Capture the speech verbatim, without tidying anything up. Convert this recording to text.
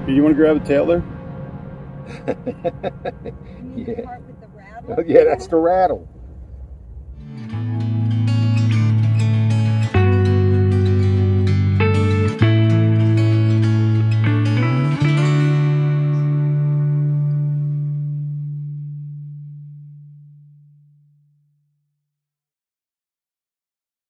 You want to grab the tail there? Yeah. The part with the rattle? Yeah, that's the rattle.